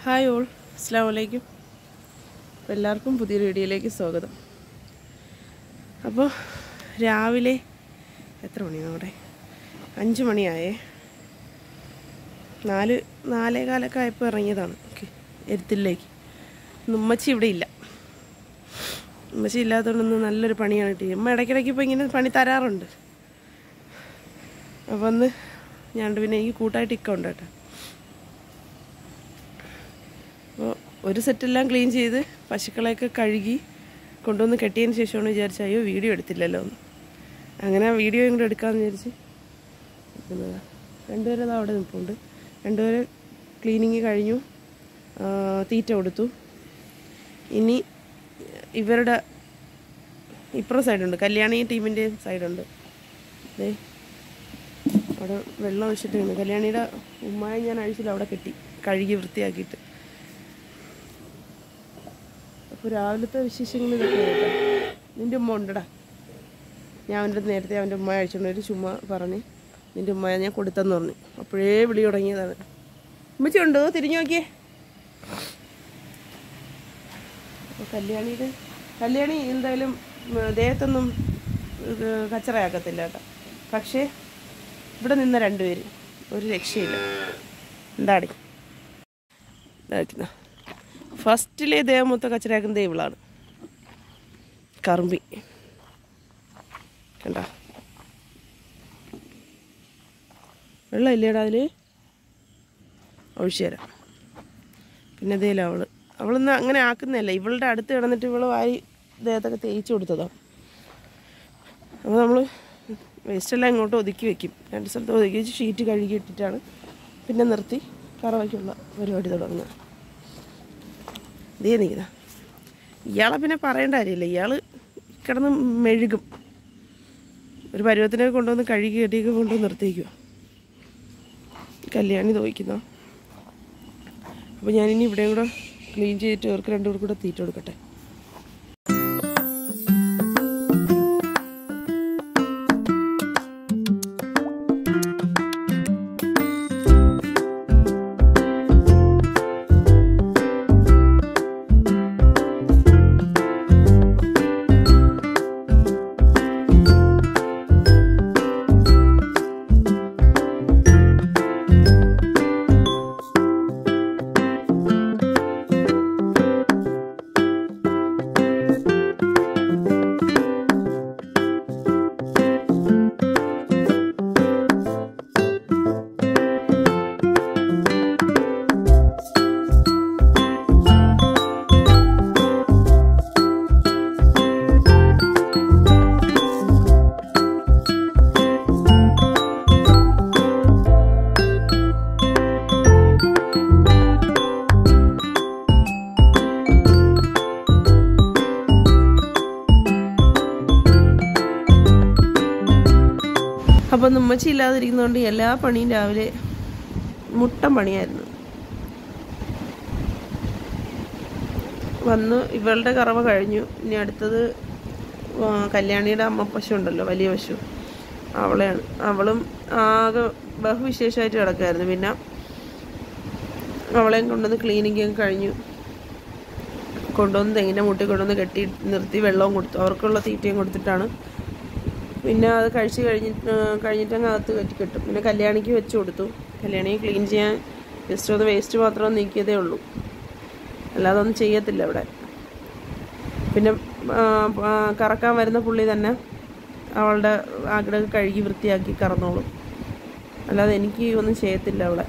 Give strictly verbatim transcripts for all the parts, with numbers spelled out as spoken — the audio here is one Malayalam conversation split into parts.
ഹായ് ഓൾ, അസ്സലാമു അലൈക്കും. എല്ലാവർക്കും പുതിയൊരു വീഡിയോയിലേക്ക് സ്വാഗതം. അപ്പോൾ രാവിലെ എത്ര മണിയാണ് അവിടെ? അഞ്ച് മണിയായേ. നാല് നാലേ കാലൊക്കെ ആയപ്പോൾ ഇറങ്ങിയതാണ്. ഓക്കെ, എരുത്തിലേക്ക്. ഉമ്മച്ചി ഇവിടെ ഇല്ല. ഉമ്മച്ചി ഇല്ലാത്തതുകൊണ്ടൊന്ന് നല്ലൊരു പണിയാണ് കിട്ടിയത്. ഉമ്മ ഇടയ്ക്കിടയ്ക്ക് ഇപ്പോൾ ഇങ്ങനെ പണി തരാറുണ്ട്. അപ്പോൾ ഒന്ന് ഞാൻ പിന്നെ എനിക്ക് കൂട്ടായിട്ട് ഇക്ക ഉണ്ട് കേട്ടോ. അപ്പോൾ ഒരു സെറ്റെല്ലാം ക്ലീൻ ചെയ്ത് പശുക്കളെയൊക്കെ കഴുകി കൊണ്ടുവന്ന് കെട്ടിയതിന് ശേഷമാണ് വിചാരിച്ച അയ്യോ വീഡിയോ എടുത്തില്ലല്ലോ എന്ന്. അങ്ങനെ വീഡിയോ കൂടെ എടുക്കാമെന്ന് വിചാരിച്ച് നിൽക്കുന്നതാണ്. രണ്ടുപേരും അവിടെ നിൽപ്പുണ്ട്. രണ്ടുപേരെ ക്ലീനിങ് കഴിഞ്ഞു, തീറ്റ കൊടുത്തു. ഇനി ഇവരുടെ ഇപ്പുറം സൈഡുണ്ട്, കല്യാണി ടീമിൻ്റെ സൈഡുണ്ട്. അതെ, അവിടെ വെള്ളം ഒഴിച്ചിട്ട് നിന്ന് കല്യാണിയുടെ ഉമ്മായി ഞാൻ അഴിച്ചില്ല, അവിടെ കെട്ടി കഴുകി വൃത്തിയാക്കിയിട്ട്. അപ്പോൾ രാവിലത്തെ വിശേഷങ്ങൾ ഇതൊക്കെ കേട്ടോ. നിൻ്റെ ഉമ്മ ഉണ്ടടാ. ഞാൻ അവൻ്റെ അടുത്ത് നേരത്തെ അവൻ്റെ ഉമ്മ അഴിച്ചുകൊണ്ട് ഒരു ചുമ്മാ പറഞ്ഞ് നിൻ്റെ ഉമ്മ ഞാൻ കൊടുത്തെന്ന് പറഞ്ഞു. അപ്പോഴേ വിളി തുടങ്ങിയതാണ്. ഉമ്മച്ചി ഉണ്ടോ? തിരിഞ്ഞു നോക്കിയേ. അപ്പോൾ കല്യാണിയുടെ കല്യാണി എന്തായാലും ദേഹത്തൊന്നും കച്ചറയാക്കത്തില്ല കേട്ടോ. പക്ഷേ ഇവിടെ നിന്ന രണ്ടുപേര് ഒരു രക്ഷയില്ല. എന്താടി ഇതാക്കുന്ന ഫസ്റ്റിലെ ദേഹം മൊത്തം കച്ചറയാക്കുന്നത് ഇവളാണ്. കറുമ്പി കണ്ട വെള്ളം ഇല്ലേടാ അതിൽ, ഒഴിച്ചു തരാം. പിന്നെ അതേല അവള് അവളൊന്നും അങ്ങനെ ആക്കുന്നതല്ല. ഇവളുടെ അടുത്ത് കിടന്നിട്ട് ഇവള് വാരി ദേഹത്തൊക്കെ തേച്ച് കൊടുത്തതാണ്. അപ്പോൾ നമ്മൾ വേസ്റ്റെല്ലാം ഇങ്ങോട്ട് ഒതുക്കി വെക്കും. രണ്ട് സ്ഥലത്ത് ഒതുക്കി വെച്ച് ഷീറ്റ് കഴുകി ഇട്ടിട്ടാണ് പിന്നെ നിർത്തി കറവയ്ക്കുള്ള പരിപാടി തുടങ്ങുന്നത്. ഇതേ നീതാ ഇയാളെ പിന്നെ പറയേണ്ട കാര്യമില്ല. ഇയാൾ കിടന്ന് മെഴുകും. ഒരു പരുവത്തിനൊക്കെ കൊണ്ടുവന്ന് കഴുകി കെട്ടിയൊക്കെ കൊണ്ടുവന്ന് നിർത്തിക്കുക. കല്യാണി തോന്നിക്കുന്നോ. അപ്പോൾ ഞാനിനി ഇവിടെയും കൂടെ ക്ലീൻ ചെയ്തിട്ട് അവർക്ക് രണ്ടുപേർക്കും കൂടെ തീറ്റ കൊടുക്കട്ടെ. അപ്പം ഉമ്മച്ചി ഇല്ലാതിരിക്കുന്നതുകൊണ്ട് എല്ലാ പണിയും രാവിലെ മുട്ടൻ പണിയായിരുന്നു. വന്ന് ഇവളുടെ കറവ കഴിഞ്ഞു. ഇനി അടുത്തത് കല്യാണിയുടെ അമ്മ പശു ഉണ്ടല്ലോ, വലിയ പശു, അവളെയാണ്. അവളും ആകെ ബഹുവിശേഷമായിട്ട് കിടക്കുമായിരുന്നു. പിന്നെ അവളെയും കൊണ്ടുവന്ന് ക്ലീനിങ് കഴിഞ്ഞു. കൊണ്ടുവന്ന് തെങ്ങിൻ്റെ മുട്ടി കൊണ്ടുവന്ന് കെട്ടി നിർത്തി വെള്ളവും കൊടുത്തു. അവർക്കുള്ള തീറ്റയും കൊടുത്തിട്ടാണ് പിന്നെ അത് കഴിച്ച് കഴിഞ്ഞിട്ട് കഴിഞ്ഞിട്ടങ്ങ് അകത്ത് കയറ്റി കെട്ടും. പിന്നെ കല്യാണിക്ക് വെച്ച് കൊടുത്തു. കല്യാണിക്ക് ക്ലീൻ ചെയ്യാൻ ജസ്റ്റ് ഒന്ന് വേസ്റ്റ് മാത്രം നീക്കിയതേ ഉള്ളൂ, അല്ലാതെ ഒന്നും ചെയ്യത്തില്ല അവിടെ. പിന്നെ കറക്കാൻ വരുന്ന പുള്ളി തന്നെ അവളുടെ ആഗ്രഹം കഴുകി വൃത്തിയാക്കി കറന്നോളും, അല്ലാതെ എനിക്ക് ഒന്നും ചെയ്യത്തില്ല അവിടെ.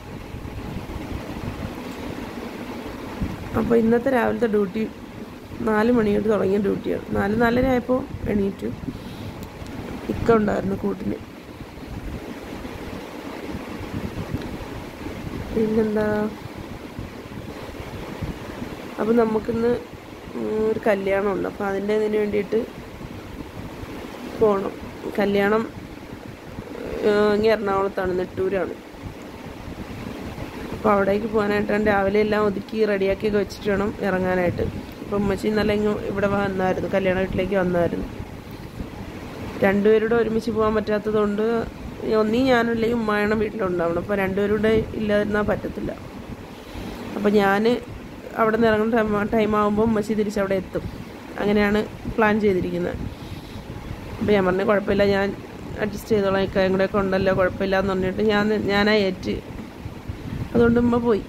അപ്പോൾ ഇന്നത്തെ രാവിലത്തെ ഡ്യൂട്ടി നാല് മണിയോട്ട് തുടങ്ങിയ ഡ്യൂട്ടിയാണ്. നാല് നാലര ആയപ്പോൾ എണീറ്റു. ഇക്ക ഉണ്ടായിരുന്നു കൂട്ടിന്. പിന്നെന്താ, അപ്പം നമുക്കിന്ന് ഒരു കല്യാണമുണ്ട്. അപ്പം അതിൻ്റെ ഇതിന് വേണ്ടിയിട്ട് പോകണം. കല്യാണം ഇങ്ങനെ എറണാകുളത്താണ്, നെട്ടൂരാണ്. അപ്പോൾ അവിടേക്ക് പോകാനായിട്ടാണ് രാവിലെ എല്ലാം ഒതുക്കി റെഡിയാക്കിയൊക്കെ വെച്ചിട്ട് വേണം ഇറങ്ങാനായിട്ട്. അപ്പം ഉമ്മച്ചി ഇന്നലെ ഇങ്ങ് ഇവിടെ വന്നായിരുന്നു, കല്യാണ വീട്ടിലേക്ക് വന്നായിരുന്നു. രണ്ടുപേരുടെ ഒരുമിച്ച് പോകാൻ പറ്റാത്തതുകൊണ്ട് ഒന്നീ ഞാനല്ലെങ്കിൽ ഉമ്മായണം വീട്ടിലുണ്ടാവണം. അപ്പോൾ രണ്ടുപേരുടെ ഇല്ലാതിരുന്നാൽ പറ്റത്തില്ല. അപ്പോൾ ഞാൻ അവിടെ നിന്ന് ഇറങ്ങുന്ന ടൈം ടൈം ആകുമ്പോൾ ഉമ്മച്ചി തിരിച്ചവിടെ എത്തും. അങ്ങനെയാണ് പ്ലാൻ ചെയ്തിരിക്കുന്നത്. അപ്പോൾ ഞാൻ പറഞ്ഞു കുഴപ്പമില്ല, ഞാൻ അഡ്ജസ്റ്റ് ചെയ്തോളാം, ഇക്കായും കൂടെ ഒക്കെ ഉണ്ടല്ലോ, കുഴപ്പമില്ല എന്ന് പറഞ്ഞിട്ട് ഞാൻ ഞാനാ ഏറ്റ്. അതുകൊണ്ട് ഉമ്മ പോയി.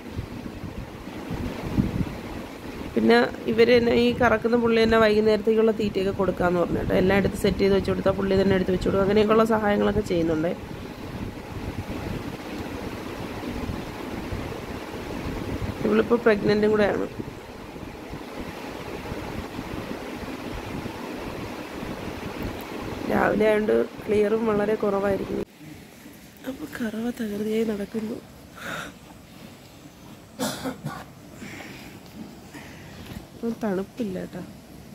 പിന്നെ ഇവർ തന്നെ ഈ കറക്കുന്ന പുള്ളി തന്നെ വൈകുന്നേരത്തേക്കുള്ള തീറ്റയൊക്കെ കൊടുക്കാമെന്ന് പറഞ്ഞിട്ട് എല്ലാം എടുത്ത് സെറ്റ് ചെയ്ത് വെച്ച് കൊടുത്താൽ പുള്ളി തന്നെ എടുത്ത് വെച്ച് കൊടുക്കും. അങ്ങനെയൊക്കെയുള്ള സഹായങ്ങളൊക്കെ ചെയ്യുന്നുണ്ട്. ഇവളിപ്പോൾ പ്രഗ്നൻറ്റും കൂടെയാണ്. രാവിലെ ആയതുകൊണ്ട് ക്ലിയറും വളരെ കുറവായിരിക്കും. അപ്പോൾ കറവ തകൃതിയായി നടക്കുന്നു. ഇപ്പം തണുപ്പില്ല കേട്ടോ.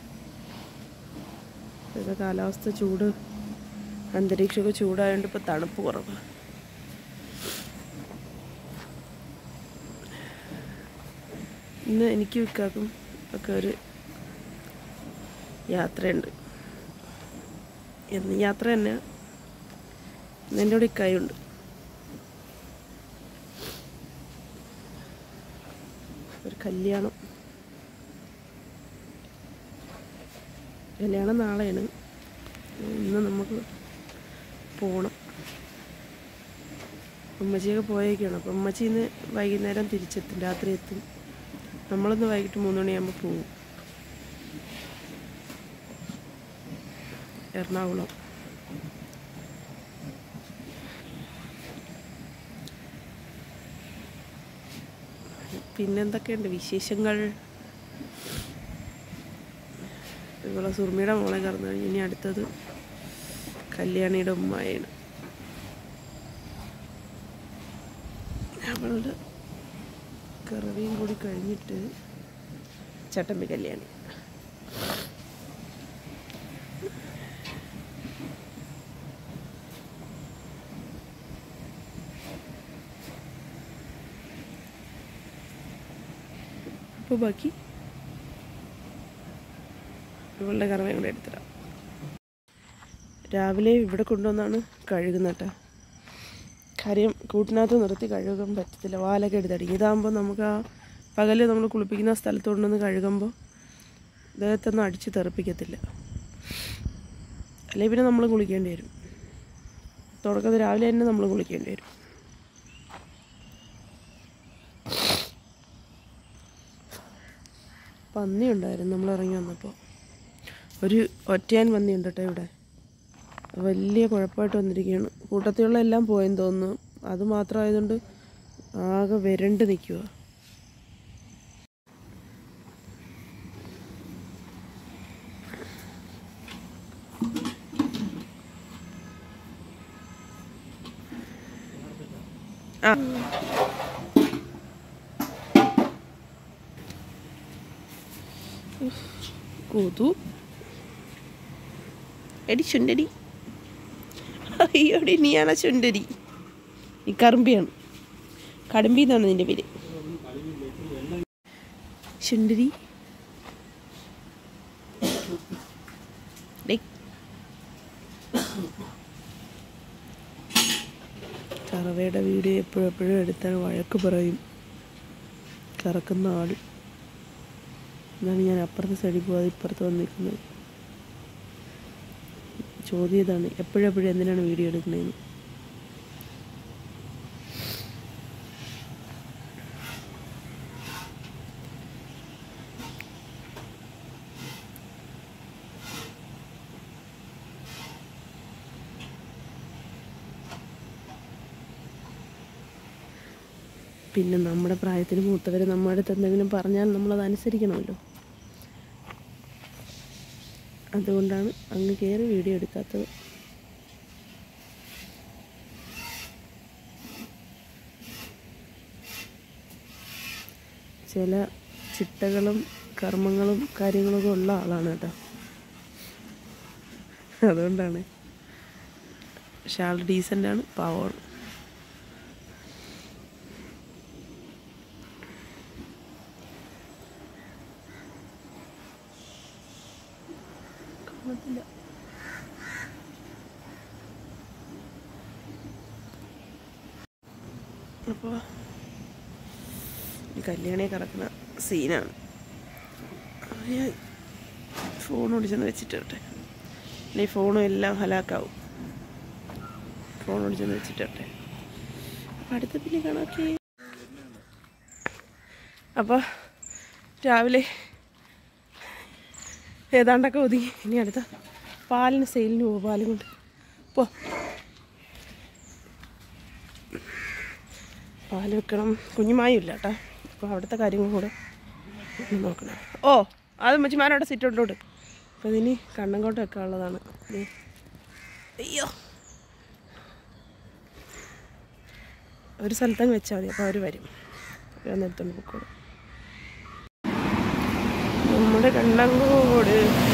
ഇത് കാലാവസ്ഥ ചൂട്, അന്തരീക്ഷമൊക്കെ ചൂടായതുകൊണ്ട് ഇപ്പോൾ തണുപ്പ് കുറവാണ്. ഇന്ന് എനിക്ക് വിൽക്കാക്കും ഒക്കെ ഒരു യാത്രയുണ്ട്. എന്ന് യാത്ര തന്നെ എൻ്റെ കൂടെ ഇക്കായുണ്ട്. ഒരു കല്യാണം കല്യാണം നാളെയാണ്. ഇന്ന് നമുക്ക് പോകണം. ഉമ്മച്ചിയൊക്കെ പോയേക്കാണ്. അപ്പം ഉമ്മച്ചി ഇന്ന് വൈകുന്നേരം തിരിച്ചെത്തും, രാത്രി എത്തും. നമ്മളിന്ന് വൈകിട്ട് മൂന്ന് മണിയാകുമ്പോൾ പോവും എറണാകുളം. പിന്നെന്തൊക്കെയുണ്ട് വിശേഷങ്ങൾ? ഇവിടെ സുർമിയുടെ മോളെ കറന്നു കഴിഞ്ഞ് ഇനി അടുത്തത് കല്യാണിയുടെ ഉമ്മായാണ്. അവളുടെ കറവിയും കൂടി കഴിഞ്ഞിട്ട് ചട്ടമ്പി കല്യാണി. അപ്പോൾ ബാക്കി ഇവളുടെ കറവയും കൂടെ എടുത്തിടാം. രാവിലെ ഇവിടെ കൊണ്ടുവന്നാണ് കഴുകുന്നത് കേട്ടോ. കാര്യം കൂട്ടിനകത്ത് നിർത്തി കഴുകാൻ പറ്റത്തില്ല, വാലൊക്കെ എടുത്തടിക്കും. ഇതാകുമ്പോൾ നമുക്ക് ആ പകല് നമ്മൾ കുളിപ്പിക്കുന്ന സ്ഥലത്ത് കൊണ്ടുവന്ന് കഴുകുമ്പോൾ ദേഹത്തൊന്നും അടിച്ച് തെറിപ്പിക്കത്തില്ല. അല്ലെങ്കിൽ പിന്നെ നമ്മൾ കുളിക്കേണ്ടി വരും. തുടക്കത്തിൽ രാവിലെ തന്നെ നമ്മൾ കുളിക്കേണ്ടി വരും. പന്നി ഉണ്ടായിരുന്നു നമ്മൾ ഇറങ്ങി വന്നപ്പോൾ. ഒരു ഒറ്റയാൻ പന്നിയുണ്ട് കേട്ടോ ഇവിടെ. വലിയ കുഴപ്പമായിട്ട് വന്നിരിക്കുകയാണ്. കൂട്ടത്തിലുള്ള എല്ലാം പോയെന്ന് തോന്നുന്നു. അത് മാത്രമായതുകൊണ്ട് ആകെ വരണ്ട് നിൽക്കുക. ആ കൊതു എടി ചുണ്ടരി. അയ്യോടി നീയാണോ ചുണ്ടരി? ഈ കറുമ്പിയാണ്. കടുമ്പി എന്നാണ് നിന്റെ പേര്. ചുണ്ടരി കറവയുടെ വീഡിയോ എപ്പോഴെപ്പോഴും എടുത്താൽ വഴക്ക് പറയും കറക്കുന്ന ആൾ. എന്നാണ് ഞാൻ അപ്പുറത്തെ സൈഡിൽ പോകാതെ ഇപ്പുറത്ത് വന്നിരിക്കുന്നത്. ചോദ്യം ഇതാണ്, എപ്പോഴെപ്പോഴും എന്തിനാണ് വീഡിയോ എടുക്കുന്നതെന്ന്. പിന്നെ നമ്മുടെ പ്രായത്തിന് മൂത്തവർ നമ്മുടെ അടുത്ത് എന്തെങ്കിലും പറഞ്ഞാൽ നമ്മളത് അനുസരിക്കണമല്ലോ. അതുകൊണ്ടാണ് അങ്ങ് കയറി വീഡിയോ എടുക്കാത്തത്. ചില ചിട്ടകളും കർമ്മങ്ങളും കാര്യങ്ങളൊക്കെ ഉള്ള ആളാണ് കേട്ടോ. അതുകൊണ്ടാണ്. പക്ഷെ ആൾ ഡീസൻ്റാണ്, പാവമാണ്. അപ്പോൾ കല്യാണിയെ കറക്കുന്ന സീനാണ്. ഞാൻ ഫോൺ ഓടിച്ചെന്ന് വെച്ചിട്ടെ, അല്ലെങ്കിൽ ഫോണും എല്ലാം ഹലാക്കാവും. ഫോൺ ഓടിച്ചെന്ന് വെച്ചിട്ടെ. അപ്പം അടുത്ത പിന്നെ കാണാക്കി. അപ്പോൾ രാവിലെ ഏതാണ്ടൊക്കെ ഒതുങ്ങി. ഇനി അടുത്ത പാലിന് സെയിലിന് പോകും. പാലും കൊണ്ട് പോ. പാല് വെക്കണം. കുഞ്ഞുമായും ഇല്ല കേട്ടോ. അപ്പോൾ അവിടുത്തെ കാര്യങ്ങളും കൂടെ നോക്കണം. ഓ അത് മച്ചിമാരവിടെ സിറ്റൗട്ടിലോട്ട്. അപ്പോൾ ഇതിനി കണ്ണങ്കോട്ട് വെക്കാനുള്ളതാണ്. അയ്യോ, ഒരു സ്ഥലത്തങ്ങ് വെച്ചാൽ മതി. അപ്പോൾ അവർ വരും. വന്നെടുത്തോണ്ട് പൊക്കോളും. നമ്മുടെ കണ്ണങ്കോട്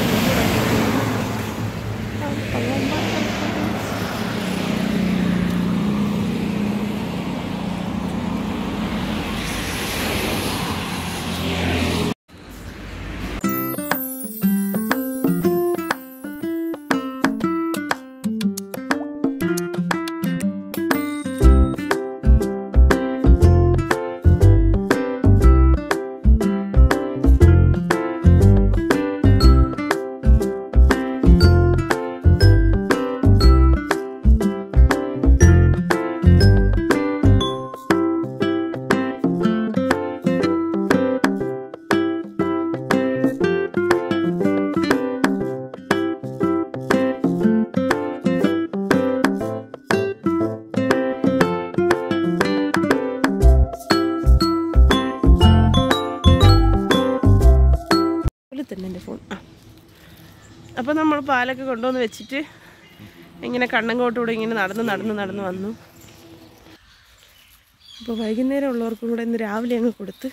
തന്നെ എൻ്റെ ഫോൺ. ആ അപ്പോൾ നമ്മൾ പാലൊക്കെ കൊണ്ടുവന്ന് വെച്ചിട്ട് ഇങ്ങനെ കണ്ണങ്കോട്ടൂടെ ഇങ്ങനെ നടന്ന് നടന്ന് നടന്ന് വന്നു. അപ്പോൾ വൈകുന്നേരം ഉള്ളവർക്കും കൂടെ ഇന്ന് രാവിലെ അങ്ങ് കൊടുത്ത്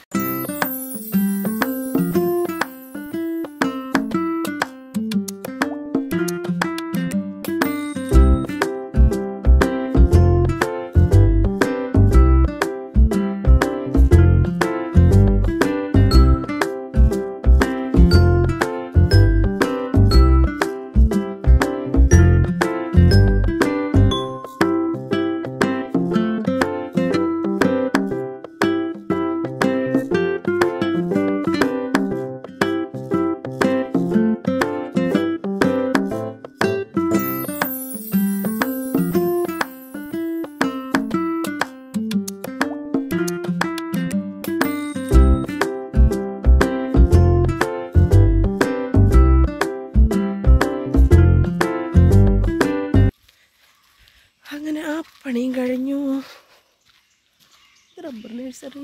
അങ്ങനെ ആ പണിയും കഴിഞ്ഞു. Rubber nursery.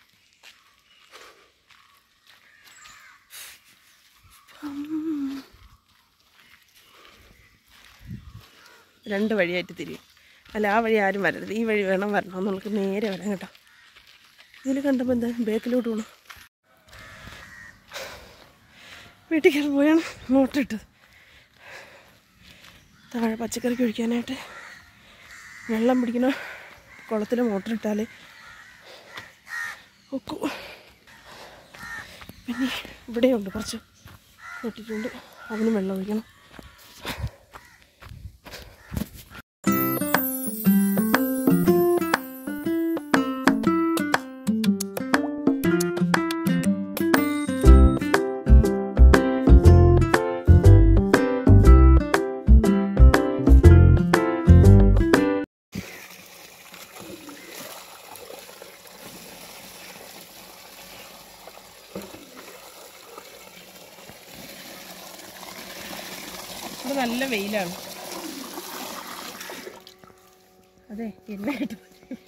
രണ്ട് വഴിയായിട്ട് തിരിയും. അല്ല, ആ വഴി ആരും വരരുത്, ഈ വഴി വേണം വരണം. നമുക്ക് നേരെ വരാം കേട്ടോ. ഇതിൽ കണ്ടപ്പോൾ എന്താ ബേക്കിലോട്ട് പോകണം. വീട്ടിൽ കയറി പോയാണ് മോട്ടർ ഇട്ടത്. താഴെ പച്ചക്കറിക്ക് ഒഴിക്കാനായിട്ട് വെള്ളം പിടിക്കണ കുളത്തിൽ മോട്ടർ ഇട്ടാൽ ഒക്കൂ. പിന്നെ ഇവിടെയുണ്ട് കുറച്ച് ഇട്ടിട്ടുണ്ട്, അതിന് വെള്ളം ഒഴിക്കണം. ഇവിടെ നല്ല വെയിലാണ്. അതെ, എന്നെ കിട്ടും.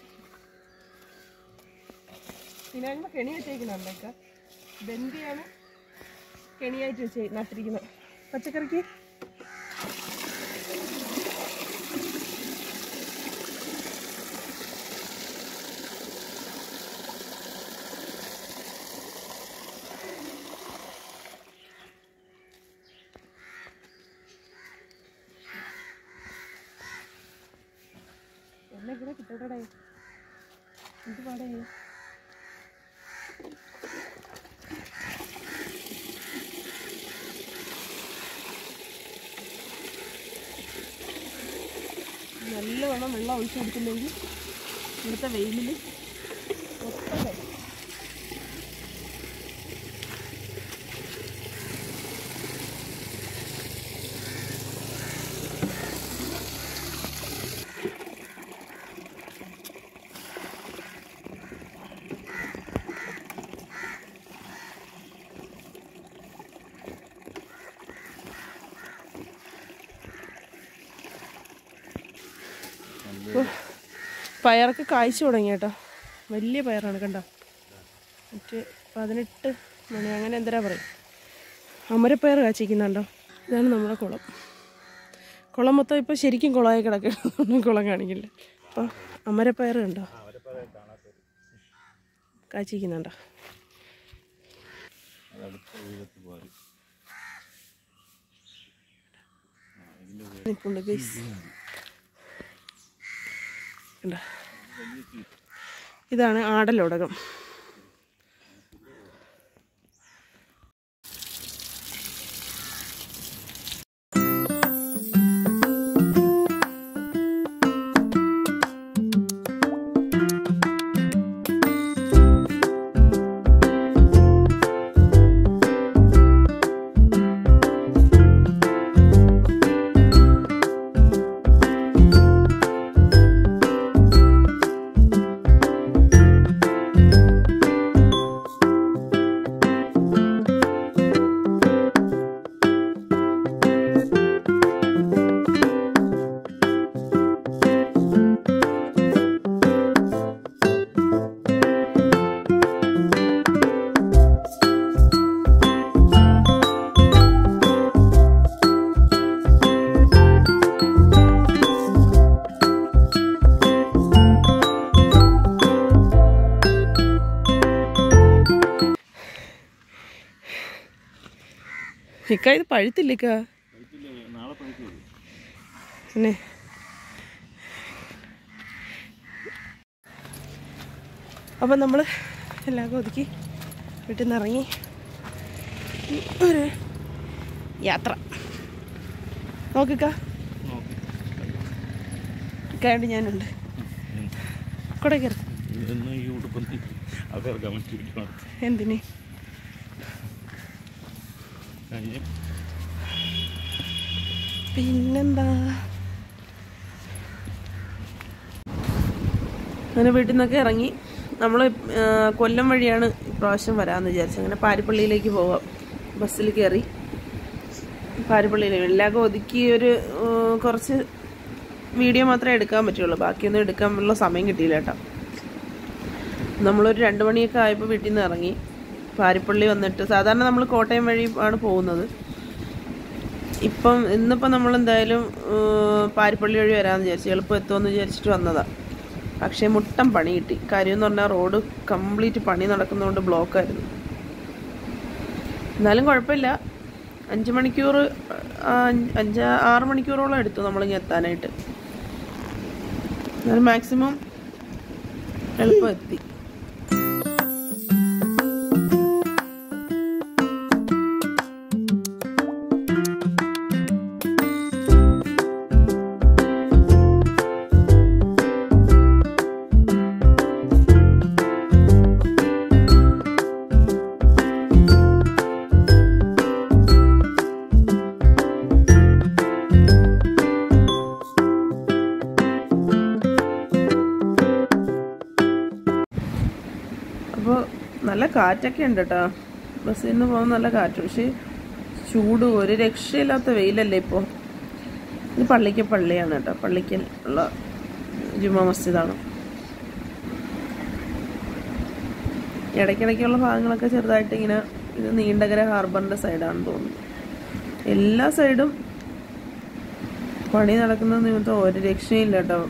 പിന്നെ അങ്ങനെ കെണി വെച്ചേക്കുന്നുണ്ടൊക്കെ. ബന്ദിയാണ് കെണിയായിട്ട് വെച്ച് നട്ടിരിക്കുന്നത് പച്ചക്കറിക്ക്. എന്നെ കൂടെ കിട്ടോടെ എന്ത് പാടേ. നല്ലവണ്ണം വെള്ളം ഒഴിച്ചു കൊടുത്തില്ലെങ്കിൽ ഇവിടുത്തെ വെയിലിൽ മൊത്തം കഴിയും. പയറൊക്കെ കായ്ച്ചു തുടങ്ങി കേട്ടോ. വലിയ പയറാണ് കണ്ടോ. മറ്റേ പതിനെട്ട് മണി അങ്ങനെ എന്തരാ പറയും. അമരപ്പയർ കാച്ചിക്കുന്നുണ്ടോ. ഇതാണ് നമ്മുടെ കുളം. കുളം മൊത്തം ഇപ്പോൾ ശരിക്കും കുളമായി കിടക്കണം. കുളം കാണിക്കില്ല. അപ്പോൾ അമരപ്പയർ കണ്ടോ കാച്ചിക്കുന്നുണ്ടോ. നിൽപ്പുണ്ട് ഗൈസ്. കണ്ടോ, ഇതാണ് ആടലോടകം. ഇക്ക ഇത് പഴുത്തില്ലിക്ക പിന്നെ. അപ്പം നമ്മൾ എല്ലാം ഒതുക്കി വീട്ടിൽ നിന്ന് ഇറങ്ങി ഒരു യാത്ര. നോക്കിക്ക ഇക്കാണ്ട് ഞാനുണ്ട്. കൂടെ കയറി എന്തിന് പിന്നെന്താ. അങ്ങനെ വീട്ടിൽ നിന്നൊക്കെ ഇറങ്ങി നമ്മൾ കൊല്ലം വഴിയാണ് ഇപ്രാവശ്യം വരാമെന്ന് വിചാരിച്ചത്. അങ്ങനെ പാരിപ്പള്ളിയിലേക്ക് പോവാം. ബസ്സിൽ കയറി പാരിപ്പള്ളിയിൽ എല്ലാവർക്കും ഒതുക്കി ഒരു കുറച്ച് വീഡിയോ മാത്രമേ എടുക്കാൻ പറ്റുള്ളൂ. ബാക്കിയൊന്നും എടുക്കാനുള്ള സമയം കിട്ടിയില്ല കേട്ടോ. നമ്മളൊരു രണ്ട് മണിയൊക്കെ ആയപ്പോൾ വീട്ടിൽ നിന്ന് ഇറങ്ങി പാരിപ്പള്ളി വന്നിട്ട്, സാധാരണ നമ്മൾ കോട്ടയം വഴി ആണ് പോകുന്നത്. ഇപ്പം ഇന്നിപ്പം നമ്മളെന്തായാലും പാരിപ്പള്ളി വഴി വരാമെന്ന് വിചാരിച്ചു, എളുപ്പം എത്തുമെന്ന് വിചാരിച്ചിട്ട് വന്നതാണ്. പക്ഷേ മുട്ടം പണി കിട്ടി. കാര്യം എന്ന് പറഞ്ഞാൽ റോഡ് കംപ്ലീറ്റ് പണി നടക്കുന്നതുകൊണ്ട് ബ്ലോക്കായിരുന്നു. എന്നാലും കുഴപ്പമില്ല. അഞ്ച് മണിക്കൂർ അഞ്ച് ആറ് മണിക്കൂറോളം എടുത്തു നമ്മളിങ്ങ് എത്താനായിട്ട്. എന്നാലും മാക്സിമം എളുപ്പം എത്തി. അപ്പോൾ നല്ല കാറ്റൊക്കെ ഉണ്ട് കേട്ടോ. ബസ്സിൽ നിന്ന് പോകുമ്പോൾ നല്ല കാറ്റ്. പക്ഷേ ചൂട് ഒരു രക്ഷയില്ലാത്ത വെയിലല്ലേ ഇപ്പോൾ. ഇത് പള്ളിക്ക് പള്ളിയാണ് കേട്ടോ. പള്ളിക്ക് ഉള്ള ജുമാ മസ്ജിദാണ്. ഇടയ്ക്കിടയ്ക്കുള്ള ഭാഗങ്ങളൊക്കെ ചെറുതായിട്ട് ഇങ്ങനെ, ഇത് നീണ്ടകര ഹാർബറിൻ്റെ സൈഡാണെന്ന് തോന്നുന്നു. എല്ലാ സൈഡും പണി നടക്കുന്ന നിമിത്തം ഒരു രക്ഷയില്ല കേട്ടോ.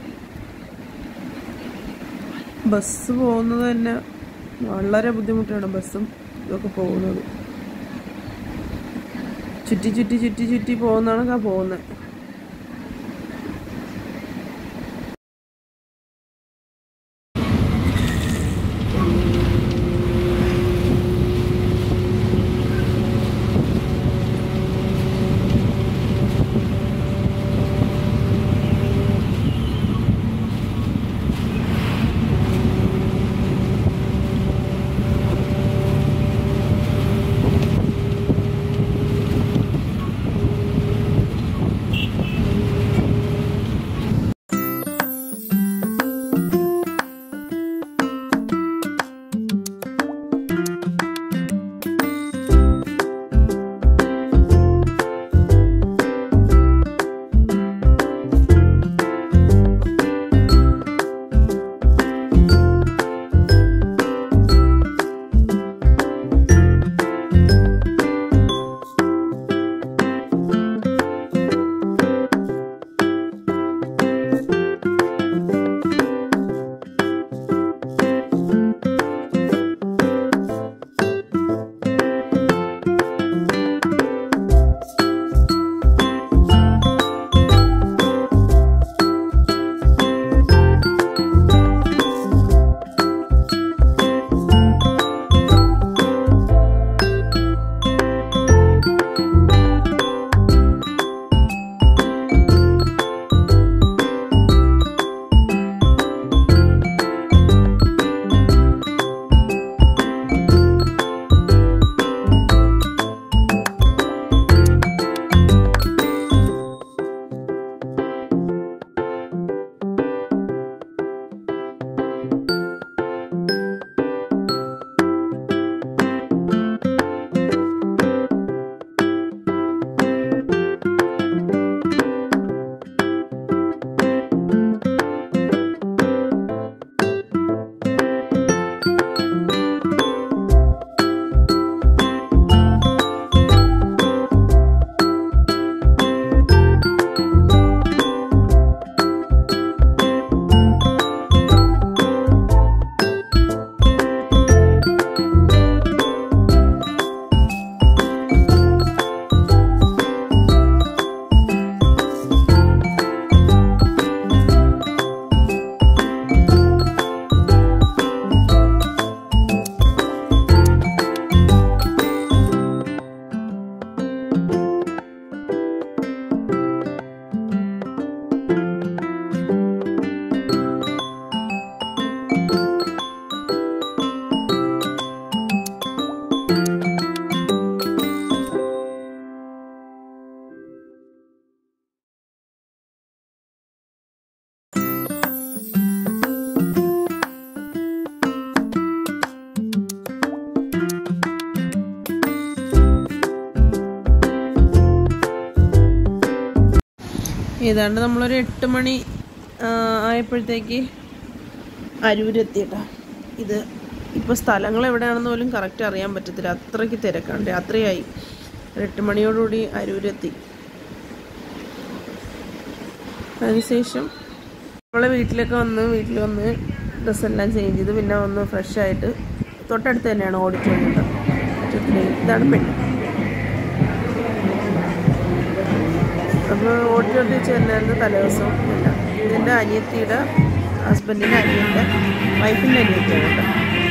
ബസ് പോകുന്നത് തന്നെ വളരെ ബുദ്ധിമുട്ടാണ്. ബസ്സും ഇതൊക്കെ പോകുന്നത് ചുറ്റി ചുറ്റി ചുറ്റി ചുറ്റി പോകുന്നതാണ് പോകുന്നത്. ഏതാണ്ട് നമ്മളൊരു എട്ട് മണി ആയപ്പോഴത്തേക്ക് അരൂരെത്തിയിട്ടാ. ഇത് ഇപ്പോൾ സ്ഥലങ്ങൾ എവിടെയാണെന്ന് പോലും കറക്റ്റ് അറിയാൻ പറ്റത്തില്ല, അത്രയ്ക്ക് തിരക്കാണ്. രാത്രിയായി. എട്ട് മണിയോടുകൂടി അരൂരെത്തി. അതിനുശേഷം നമ്മളെ വീട്ടിലൊക്കെ വന്ന് വീട്ടിൽ വന്ന് ഡ്രസ്സെല്ലാം ചേഞ്ച് ചെയ്ത് പിന്നെ വന്ന് ഫ്രഷായിട്ട് തൊട്ടടുത്ത് തന്നെയാണ് ഓഡിറ്റോറിയം. ഇതാണ് പെണ്ണ്. അപ്പോൾ ഓഡിറ്റോറിയത്തിൽ വെച്ച് തന്നെയായിരുന്നു തലേദിവസവും എല്ലാം. ഇതിൻ്റെ അനിയത്തിയുടെ ഹസ്ബൻഡിൻ്റെ അനിയൻ്റെ വൈഫിൻ്റെ അനിയത്തിയാണ് കേട്ടോ.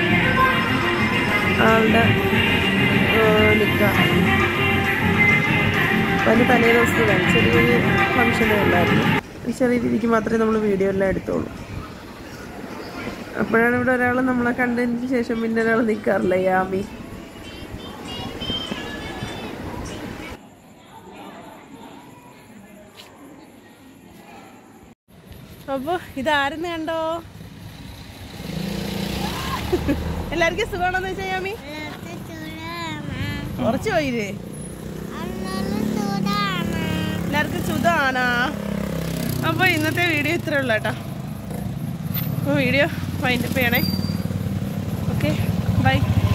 ആളുടെ നിക്കാഹ്. അപ്പോൾ അതിന് തലേ ദിവസത്തിലാണ് ചെറിയൊരു ഫംഗ്ഷനേ ഉള്ളായിരുന്നു. ചെറിയ രീതിക്ക് മാത്രമേ നമ്മൾ വീഡിയോ എല്ലാം എടുത്തോളൂ. അപ്പോഴാണ് ഇവിടെ ഒരാൾ നമ്മളെ കണ്ടതിന് ശേഷം പിന്നെ ഒരാൾ നിൽക്കാറില്ല, യാമി. അപ്പോൾ ഇതാരെന്ന് കണ്ടോ? എല്ലാവർക്കും സുഖമാണെന്ന് വെച്ചാൽ യാമി കുറച്ച് പോയില്ലേ? എല്ലാവർക്കും സുഖമാണോ? അപ്പോൾ ഇന്നത്തെ വീഡിയോ ഇത്രേ ഉള്ളൂ കേട്ടോ. അപ്പോൾ വീഡിയോ വൈൻഡപ്പ് ചെയ്യണേ. Okay, by.